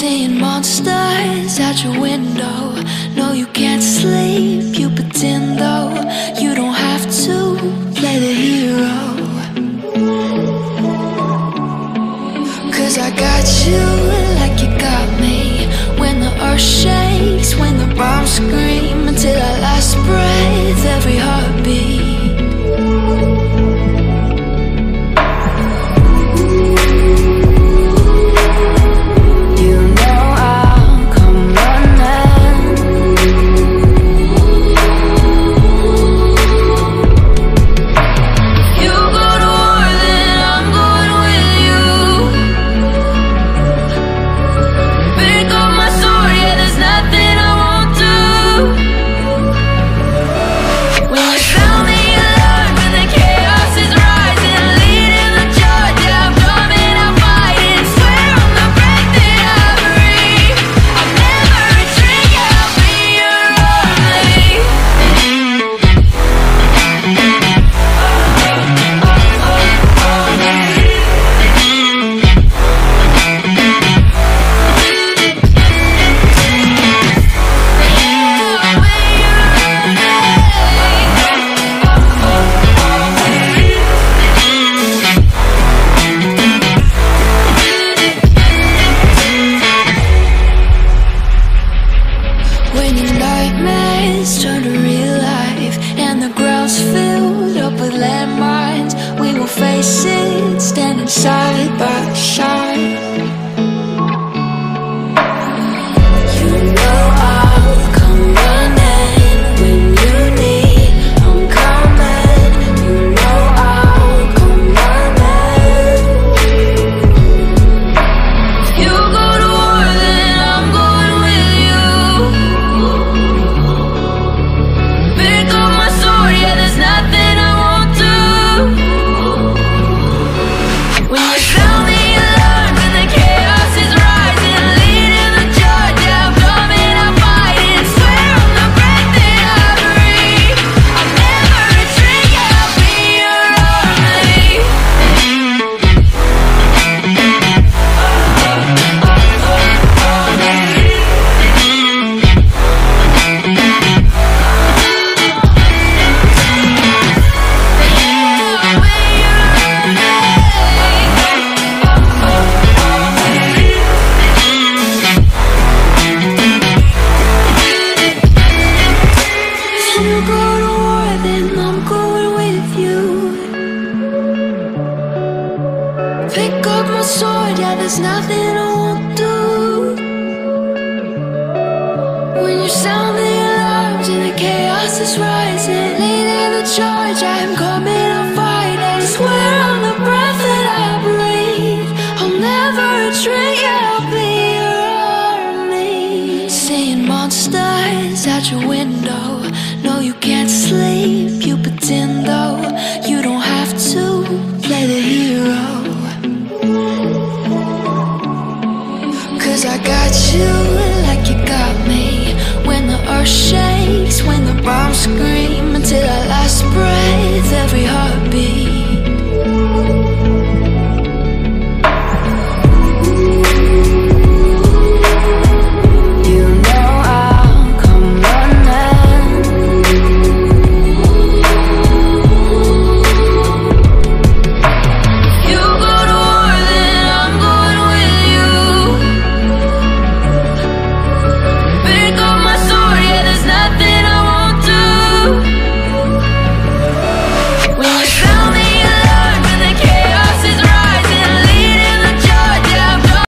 Seeing monsters out your window. No, you can't sleep, you pretend though. You don't have to play the hero, 'cause I got you like you got me. When the earth shakes, when the bombs scream, until our last breath, every heartbeat. Turn to real life, and the ground's filled up with landmines. We will face it, standing side by side. You know I'll come running when you need. I'm coming. You know I'll come running. If you go to war, then I'm going with you. Pick up my sword, yeah, there's nothing I won't do. When you sound the alarm and the chaos is rising, leading the charge, yeah, I'm coming, I'm fighting. Swear on the breath that I breathe, I'll never retreat, yeah, I'll be your army. If you go to war, then I'm going with you. Pick up my sword, yeah, there's nothing I won't do. When you sound the alarms and the chaos is rising, leading the charge, I'm coming, I'm fighting. Swear on the breath that I breathe, I'll never retreat, yeah, I'll be your army. Seeing monsters out your window. No, you can't sleep, you pretend though. You don't have to play the hero, 'cause I got you like you got me. When the earth shakes, when the bombs scream,